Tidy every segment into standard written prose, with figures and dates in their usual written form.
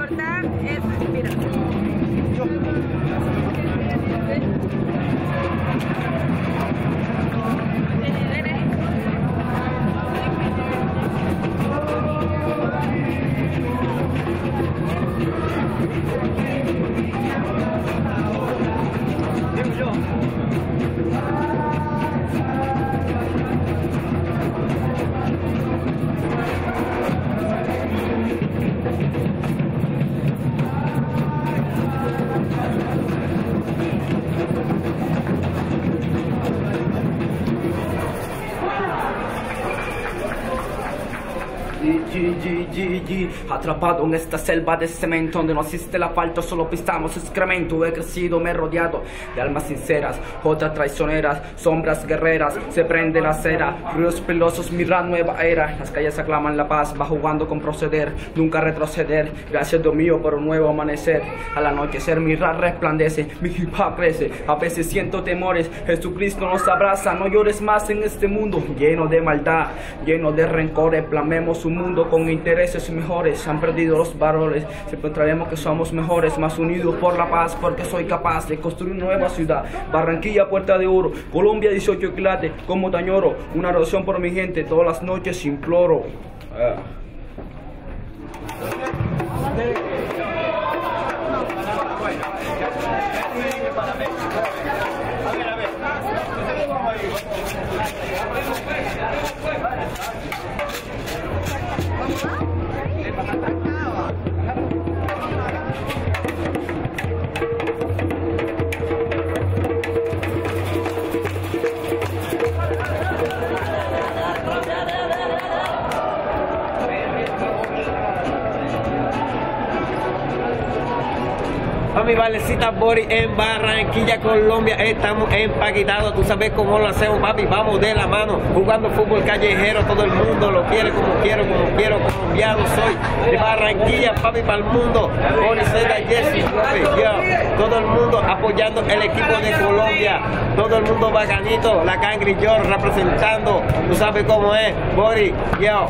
importa es respirar. Atrapado en esta selva de cemento donde no existe el asfalto, solo pistamos excremento. He crecido, me he rodeado de almas sinceras, otras traicioneras, sombras guerreras. Se prende la cera, ríos pilosos, mira nueva era. Las calles aclaman la paz, va jugando con proceder, nunca retroceder. Gracias Dios mío por un nuevo amanecer. Al anochecer mi rap resplandece, mi hip hop crece. A veces siento temores, Jesucristo nos abraza. No llores más en este mundo lleno de maldad, lleno de rencores. Plamemos un mundo con intereses mejores. Se han perdido los valores, siempre traemos que somos mejores, más unidos por la paz, porque soy capaz de construir una nueva ciudad. Barranquilla, Puerta de Oro, Colombia, 18 quilates, como Tañoro. Una oración por mi gente, todas las noches imploro. Mi Valecita Bori en Barranquilla, Colombia, estamos empaquetados, tú sabes cómo lo hacemos, papi, vamos de la mano, jugando fútbol callejero, todo el mundo lo quiere como quiero, colombiano soy, de Barranquilla, papi, para el mundo, Bori, Sega, Jesse, yo, todo el mundo apoyando el equipo de Colombia, todo el mundo bacanito, la Cangri yo representando, tú sabes cómo es, Bori, yo.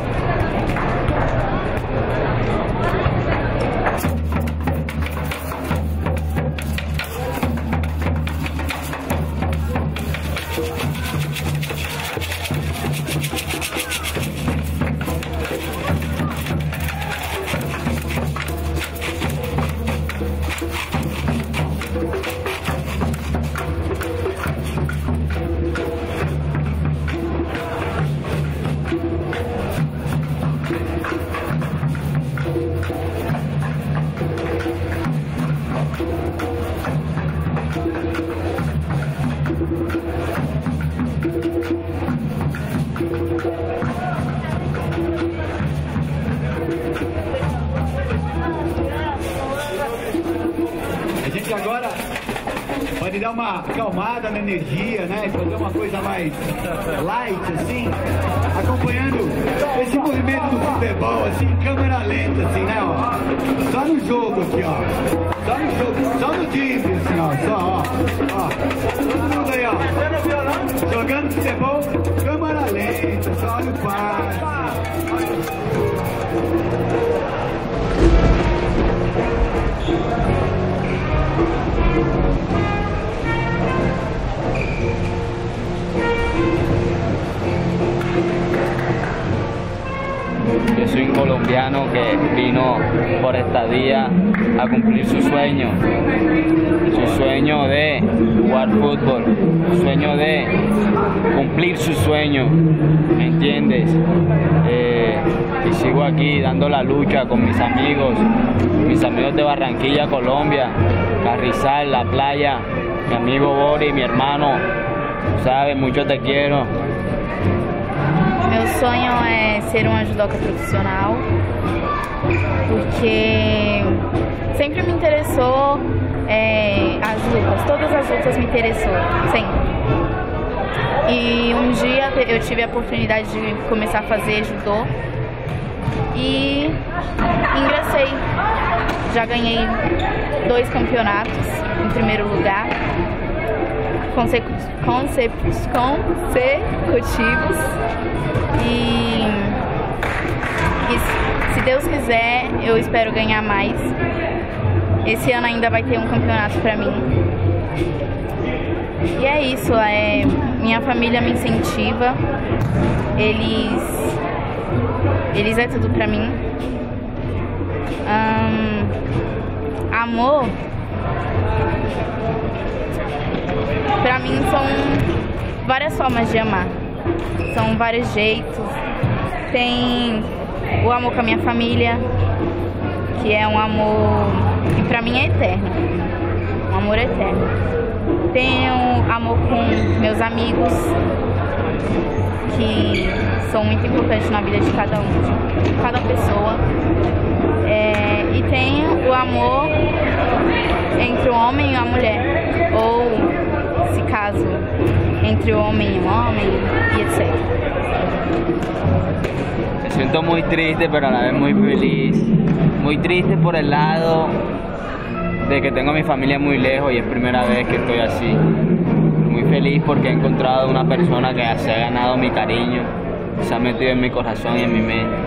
Agora pode dar uma acalmada na energia, né? Fazer uma coisa mais light, assim, acompanhando esse movimento do futebol, assim, em câmera lenta, assim, né? Ó. Só no jogo aqui, ó. Só no jogo, só no time, assim, ó. Só, ó. Todo mundo aí, ó. Jogando futebol, câmera lenta, só olha o passe. Yo soy un colombiano que vino por estadía a cumplir su sueño de jugar fútbol, su sueño de cumplir su sueño, ¿me entiendes? Y sigo aquí dando la lucha con mis amigos de Barranquilla, Colombia, Carrizal, La Playa, mi amigo Bori, mi hermano, sabes, mucho te quiero. Meu sonho é ser uma judoca profissional, porque sempre me interessou as lutas, todas as lutas me interessou, sempre. E um dia eu tive a oportunidade de começar a fazer judô e ingressei. Já ganhei 2 campeonatos em primeiro lugar, consecutivos, e Se Deus quiser, eu espero ganhar mais. Esse ano ainda vai ter um campeonato pra mim. E é isso, minha família me incentiva. Eles é tudo pra mim. Amor, pra mim são várias formas de amar. São vários jeitos. Tem o amor com a minha família, que é um amor que pra mim é eterno. Um amor eterno. Tenho amor com meus amigos, que são muito importantes na vida de cada pessoa. E tenho o amor entre o homem e a mulher, ou, se caso, entre o homem e o homem, y etc. Me siento muy triste, pero a la vez muy feliz. Muy triste por el lado de que tengo a mi familia muy lejos y es primera vez que estoy así. Muy feliz porque he encontrado una persona que se ha ganado mi cariño, se ha metido en mi corazón y en mi mente.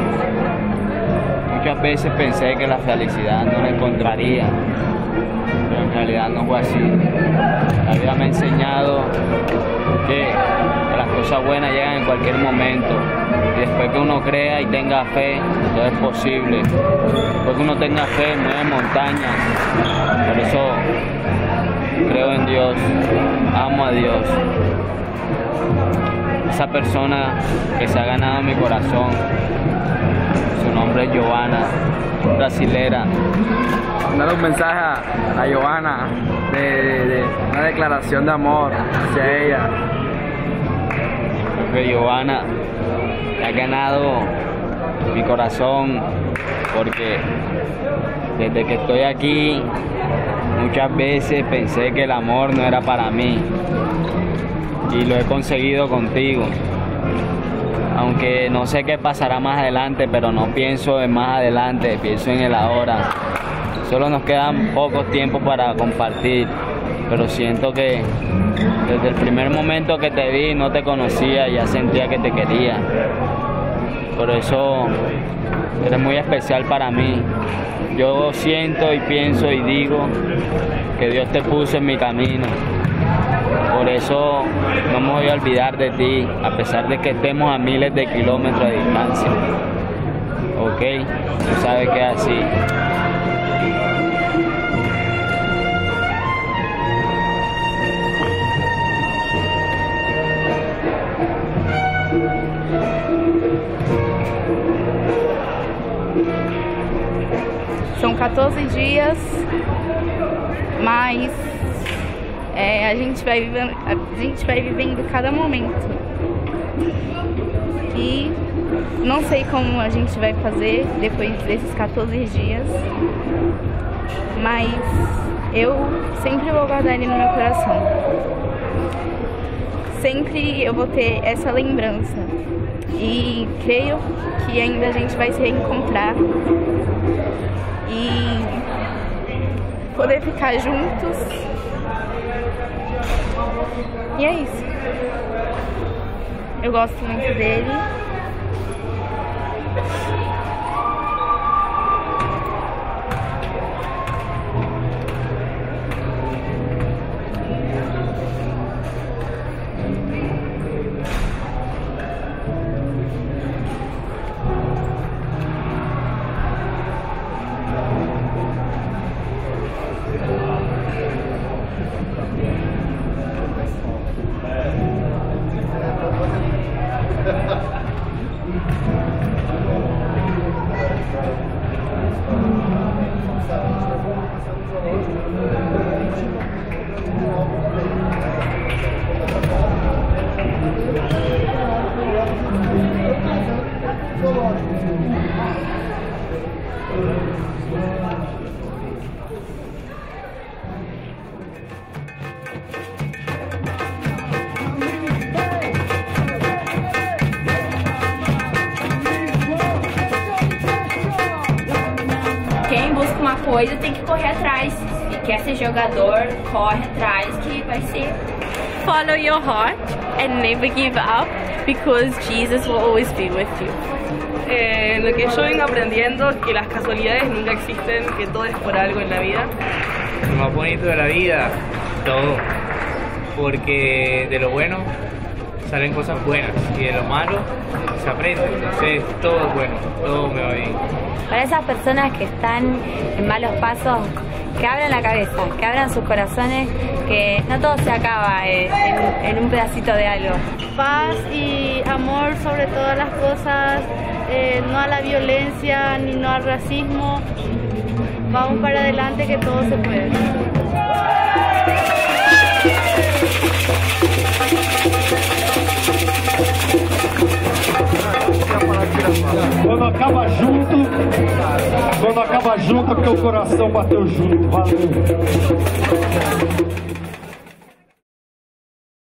Muchas veces pensé que la felicidad no la encontraría, pero en realidad no fue así. La vida me ha enseñado que las cosas buenas llegan en cualquier momento. Y después que uno crea y tenga fe, todo es posible. Después que uno tenga fe, mueve montañas. Por eso creo en Dios, amo a Dios. Esa persona que se ha ganado mi corazón, su nombre es Giovanna, brasilera. Dar un mensaje a Giovanna de una declaración de amor hacia ella. Porque Giovanna ha ganado mi corazón, porque desde que estoy aquí muchas veces pensé que el amor no era para mí y lo he conseguido contigo. Aunque no sé qué pasará más adelante, pero no pienso en más adelante, pienso en el ahora. Solo nos quedan pocos tiempos para compartir, pero siento que desde el primer momento que te vi no te conocía, ya sentía que te quería. Por eso eres muy especial para mí. Yo siento y pienso y digo que Dios te puso en mi camino. Por eso no me voy a olvidar de ti, a pesar de que estemos a miles de kilómetros de distancia. ¿Ok? Tú sabes que es así. São 14 dias, mas a gente vai vivendo cada momento. E não sei como a gente vai fazer depois desses 14 dias, mas eu sempre vou guardar ele no meu coração. Sempre eu vou ter essa lembrança. E creio que ainda a gente vai se reencontrar e poder ficar juntos. E é isso. Eu gosto muito dele. Quem busca uma coisa tem que correr atrás. E quer ser jogador, corre atrás que vai ser. Follow your heart and never give up, because Jesus will always be with you. Lo que yo vengo aprendiendo, que las casualidades nunca existen, que todo es por algo en la vida. Lo más bonito de la vida, todo, porque de lo bueno salen cosas buenas y de lo malo se aprende, entonces todo es bueno, todo me va bien. Para esas personas que están en malos pasos, que abran la cabeza, que abran sus corazones, que no todo se acaba en un pedacito de algo. Paz y amor sobre todas las cosas, no a la violencia ni no al racismo. Vamos para adelante que todo se puede. Quando acaba junto é porque o coração bateu junto. Valeu.